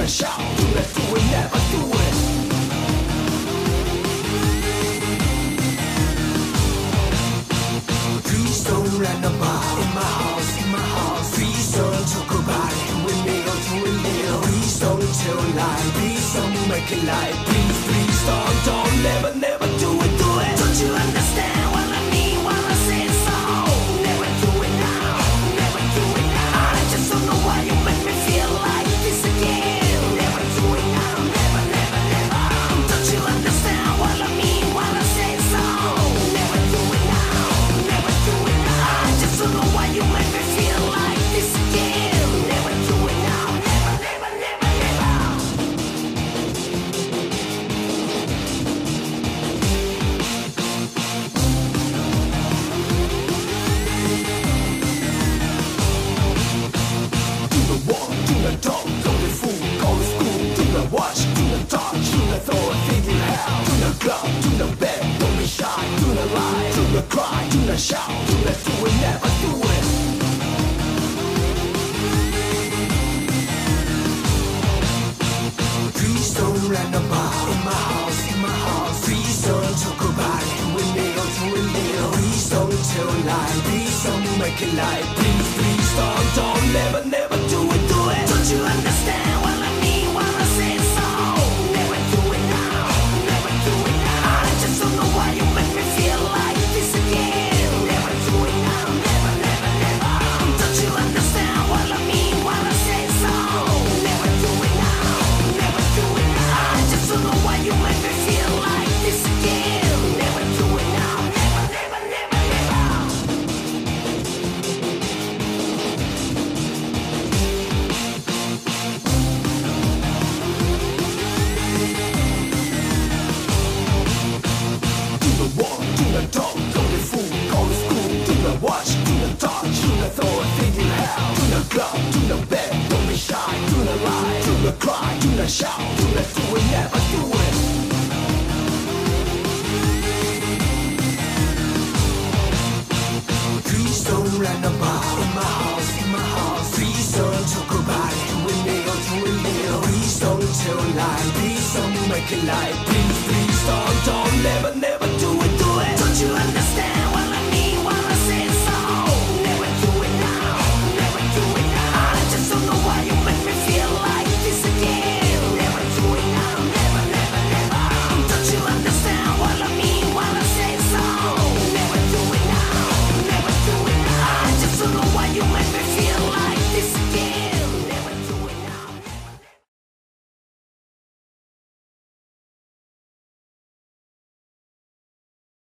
not shout, do not do it, never do it. Please don't run about in my house. Please don't talk about it with me or do it little. Please don't tell a lie, please don't make it lie. Please don't, never do it. Don't you understand what I mean when I say so? Never do it now, never do it now. I just don't know why you make me feel like this again. Never do it now, never. Don't you understand what I mean when I say so? Never do it now, never do it now. I just don't know why you make me feel like this again. Never do it now, never. Do not walk, do not talk, don't be fool, go to school. Do not watch, do not touch, do not throw a thing in hell. Do not club, do not beg, don't be shy, do not lie, do not cry, do not shout, do not do it, never do it. Please don't run about in my house. Please don't talk about it with me or do it little. Please don't tell a lie, please don't make it lie. Please don't, never do it. Don't you understand what I mean when I say so? Never do it now, never do it now. I just don't know why you make me feel like this again. Never do it now, never. Don't you understand what I mean when I say so? Never do it now, never do it now. I just don't know why you make me feel like this again. Never do it now, never. Do not walk, do not talk, don't be fool, go to school. Do not watch, do not touch, do not throw a thing in hell. Do not club, do not beg, don't be shy, do not lie, do not cry, do not shout, do not do it, never do it. Please don't run about in my house. Please don't talk about it with me or do it little. Please don't tell a lie, please don't make it lie. Please don't, never do it. Don't you understand